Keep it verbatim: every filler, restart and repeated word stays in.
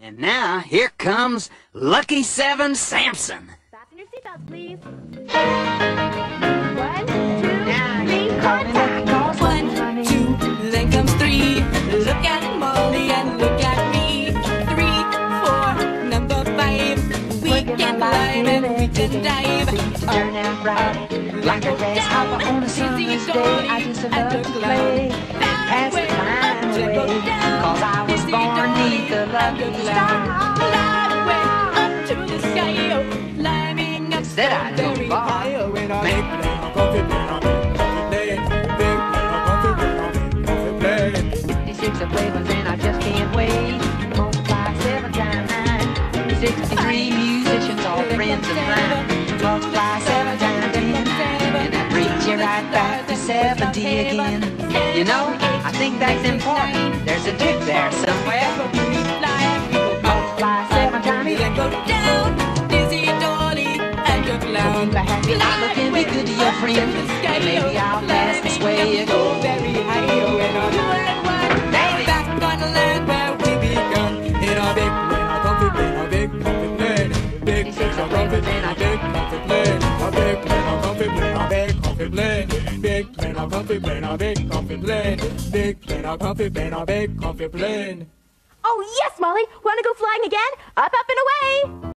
And now, here comes Lucky Seven Samson. Fasten your seatbelts, please. One, two, three, contact. One, two, then comes three. Look at Molly and look at me. Three, four, number five. We can climb and we can dive. Turn out right, like a grasshopper on a summer's day. I just love to play, pass the time away, cause I was born neath the lucky star. Up to the sky, climbing up Said I don't very fall. high. fifty-six of flavors and I just can't wait. Multiply seven times nine. sixty-three musicians, all friends of mine. Multiply seven times ten, and that brings you right back to seventy again. You know, I think that's important. There's a trick there somewhere. Multiply seven times Then go down, dizzy, dolly, and your clown. Keep a happy outlook and be good to your friends. And maybe I'll pass this way you go. Very high, oh, and on and one. Back on the land where we begun. In our big plane, our comfy plane, our big comfy plane. Big plane, our comfy plane, our big comfy plane. Our big plane, our comfy plane, our big comfy plane. Big plane, our comfy plane, our big comfy plane. Big plane, our comfy plane, our big comfy plane. Oh, yes, Molly. Want to go flying again? Up, up, and away.